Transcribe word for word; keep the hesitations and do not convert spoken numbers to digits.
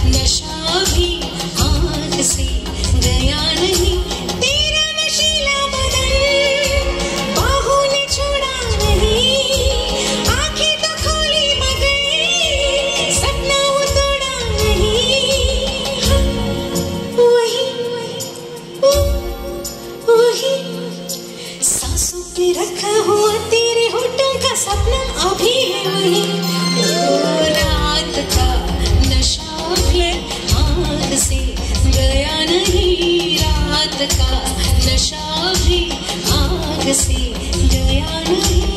नशा भी आँख से गया नहीं, तेरा नशीला बदन बाहों ने छोड़ा नहीं, आंखें तो खोली मगर सपना वो तोड़ा नहीं। वही वही सांसों पे रखा हुआ तेरे होठों का सपना अभी है वही। ओ रात का नशा भी आँख से गया नहीं, रात का नशा भी आँख से गया नहीं।